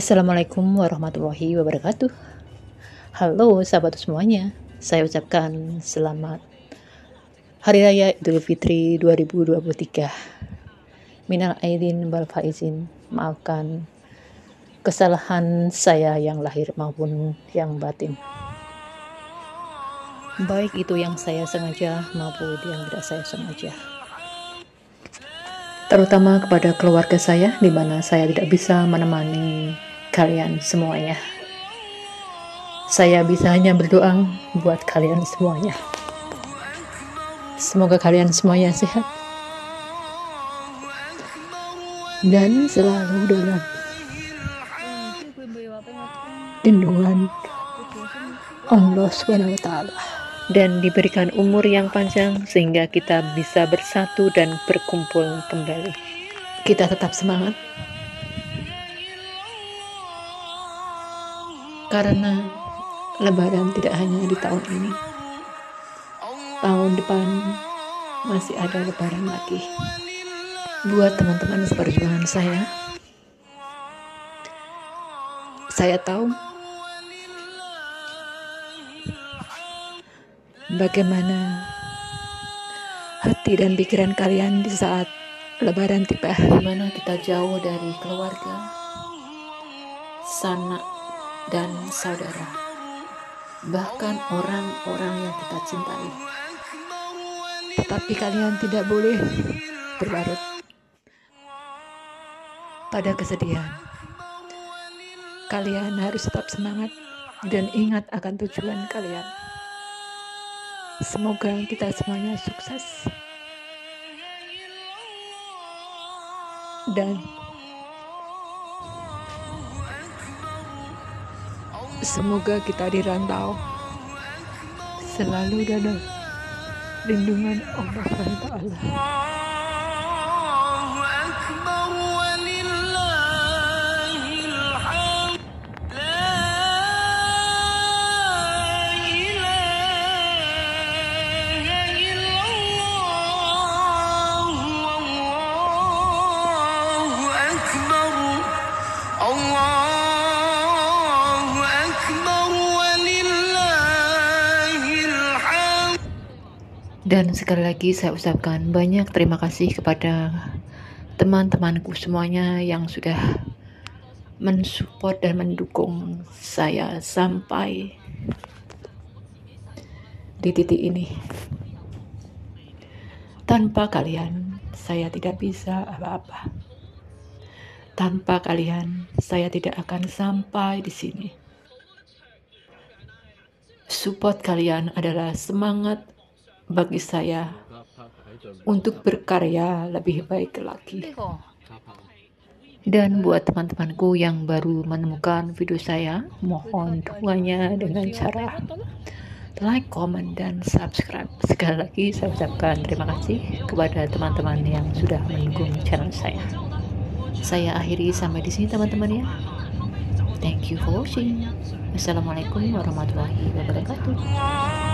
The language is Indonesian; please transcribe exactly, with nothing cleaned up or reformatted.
Assalamualaikum warahmatullahi wabarakatuh. Halo sahabat semuanya, saya ucapkan selamat Hari Raya Idul Fitri dua ribu dua puluh tiga. Minal aidin wal faizin, maafkan kesalahan saya yang lahir maupun yang batin. Baik itu yang saya sengaja maupun yang tidak saya sengaja. Terutama kepada keluarga saya, di mana saya tidak bisa menemani kalian semuanya. Saya bisa hanya berdoa buat kalian semuanya. Semoga kalian semuanya sehat dan selalu dalam lindungan Allah subhanahu wa taala, dan diberikan umur yang panjang sehingga kita bisa bersatu dan berkumpul kembali. Kita tetap semangat, karena Lebaran tidak hanya di tahun ini, tahun depan masih ada Lebaran lagi. Buat teman-teman seperjuangan saya, saya tahu bagaimana hati dan pikiran kalian di saat Lebaran tiba, di mana kita jauh dari keluarga, sanak dan saudara, bahkan orang-orang yang kita cintai. Tetapi kalian tidak boleh berlarut pada kesedihan. Kalian harus tetap semangat dan ingat akan tujuan kalian. Semoga kita semuanya sukses dan semoga kita di rantau selalu dalam lindungan Allah subhanahu wa taala. Dan sekali lagi saya ucapkan banyak terima kasih kepada teman-temanku semuanya yang sudah mensupport dan mendukung saya sampai di titik ini. Tanpa kalian saya tidak bisa apa-apa. Tanpa kalian saya tidak akan sampai di sini. Support kalian adalah semangat bagi saya untuk berkarya lebih baik lagi. Dan buat teman-temanku yang baru menemukan video saya, mohon dukungannya dengan cara like, comment, dan subscribe. Sekali lagi saya ucapkan terima kasih kepada teman-teman yang sudah mendukung channel saya. Saya akhiri sampai di sini teman-teman ya. Thank you for watching. Assalamualaikum warahmatullahi wabarakatuh.